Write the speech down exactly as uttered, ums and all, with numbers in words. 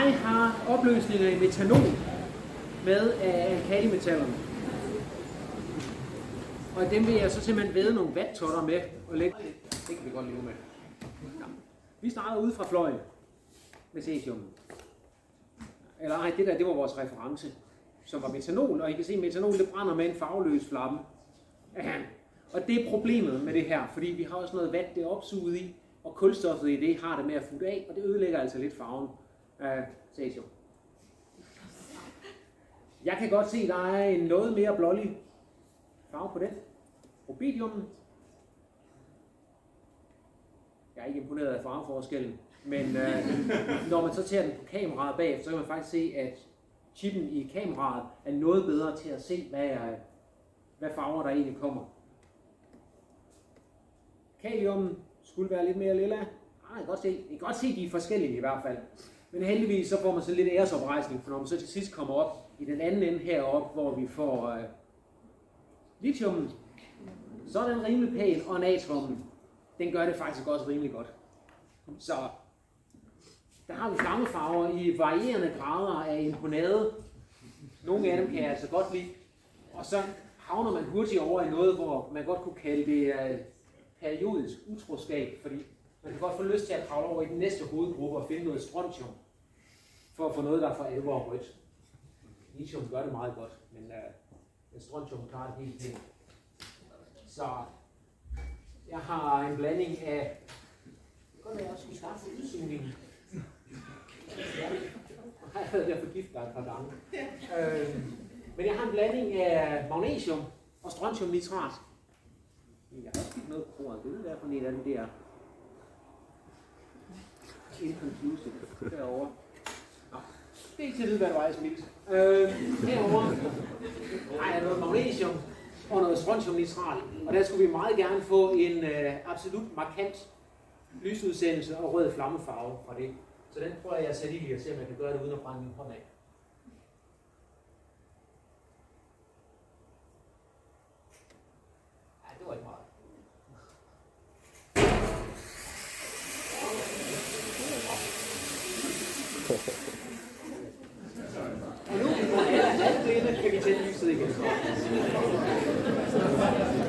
Jeg har opløsninger i metanol med af alkalimetallerne. Og dem vil jeg så simpelthen væde nogle vattotter med og lægge. Det kan vi godt leve med. Ja. Vi starter ude fra fløjen med cesium. Eller nej, det der, det var vores reference, som var metanol, og I kan se, at metanol det brænder med en farveløs flamme. Og det er problemet med det her, fordi vi har også noget vand, det er opsuget i, og kulstoffet i det har det med at futte af, og det ødelægger altså lidt farven af cesium. Jeg kan godt se, at der er en noget mere blålig farve på den. Rubidium. Jeg er ikke imponeret af farveforskellen, men øh, når man så tager den på kameraet bagefter, så kan man faktisk se, at chippen i kameraet er noget bedre til at se, hvad, er, hvad farver der egentlig kommer. Kalium skulle være lidt mere lilla. Ah, jeg kan godt se, jeg kan godt se, at de er forskellige i hvert fald. Men heldigvis så får man så lidt æresoprejsning, for når man så til sidst kommer op i den anden ende heroppe, hvor vi får øh, lithium, så er den rimelig pæn, og natriummen, den gør det faktisk også rimelig godt. Så der har vi flammefarver i varierende grader af imponade. Nogle af dem kan jeg altså godt lide. Og så havner man hurtigt over i noget, hvor man godt kunne kalde det uh, periodisk utroskab, fordi man kan godt få lyst til at kravle over i den næste hovedgruppe og finde noget strontium, for at få noget, der er for alvor rødt. Lithium gør det meget godt, men uh, strontium klarer det helt fint. Så jeg har en blanding af... Det kan godt være, at jeg skulle starte for udsugningen. Ja, jeg har været der for gift der et par gange. Øh, men jeg har en blanding af magnesium og strontiumnitrat. Jeg har også kigget noget på bordet. Det er derfor en af dem der. Inconclusive derovre. Nå, det er ikke til at vide, hvad det var, jeg smilte. Øh, herovre har jeg noget magnesium og noget strontiumnitrat. Og der skulle vi meget gerne få en øh, absolut markant lysudsendelse og rød flammefarve fra det. Så den prøver jeg at sætte i og se, om jeg kan gøre det uden at brænde min hånd af. Ja, det var ikke meget. Og nu, når alle er halvblinde, kan vi tænde lyset igen.